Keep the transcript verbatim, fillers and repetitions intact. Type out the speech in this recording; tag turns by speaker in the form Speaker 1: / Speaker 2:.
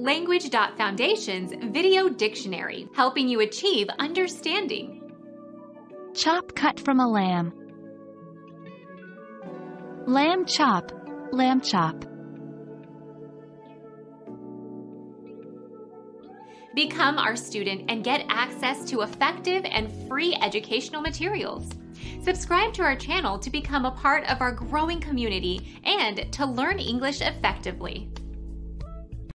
Speaker 1: Language dot Foundation's Video Dictionary, helping you achieve understanding.
Speaker 2: Chop cut from a lamb. Lamb chop, lamb chop.
Speaker 1: Become our student and get access to effective and free educational materials. Subscribe to our channel to become a part of our growing community and to learn English effectively.